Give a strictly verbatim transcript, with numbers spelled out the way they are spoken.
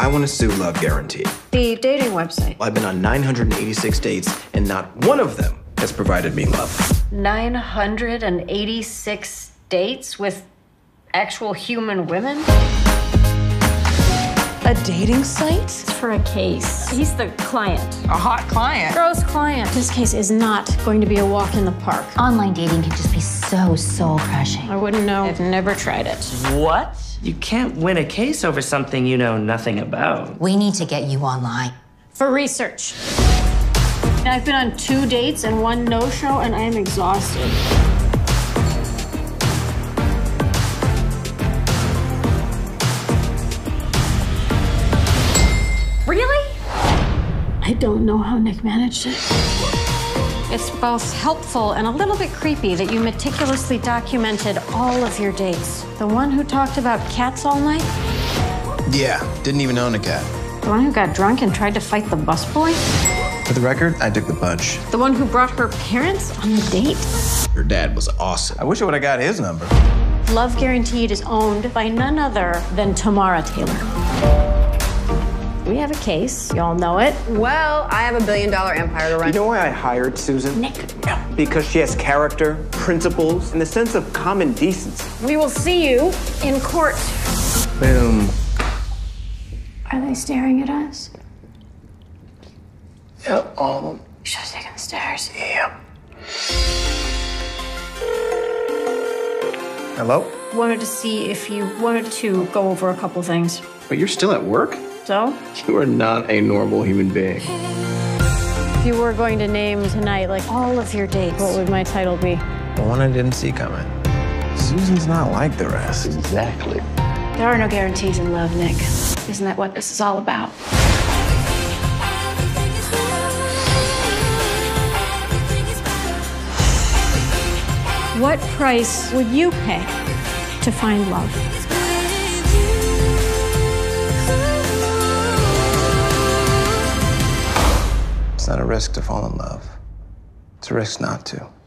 I want to sue Love Guarantee. The dating website. I've been on nine hundred eighty-six dates, and not one of them has provided me love. nine hundred eighty-six dates with actual human women? A dating site? It's for a case. He's the client. A hot client? Gross client. This case is not going to be a walk in the park. Online dating can just be so soul-crushing. I wouldn't know. I've never tried it. What? You can't win a case over something you know nothing about. We need to get you online. For research. I've been on two dates and one no-show, and I am exhausted. Really? I don't know how Nick managed it. It's both helpful and a little bit creepy that you meticulously documented all of your dates. The one who talked about cats all night? Yeah, didn't even own a cat. The one who got drunk and tried to fight the busboy? For the record, I took the punch. The one who brought her parents on the date? Her dad was awesome. I wish I would have got his number. Love Guaranteed is owned by none other than Tamara Taylor. We have a case. Y'all know it. Well, I have a billion dollar empire to run. You know why I hired Susan? Nick. Yeah. Because she has character, principles, and a sense of common decency. We will see you in court. Boom. Are they staring at us? Yep, all of them. We should have taken the stairs. Yep. Hello? Wanted to see if you wanted to go over a couple things. But you're still at work? So? You are not a normal human being. If you were going to name tonight, like, all of your dates, what would my title be? The one I didn't see coming. Susan's not like the rest. Exactly. There are no guarantees in love, Nick. Isn't that what this is all about? What price would you pay to find love? It's not a risk to fall in love. It's a risk not to.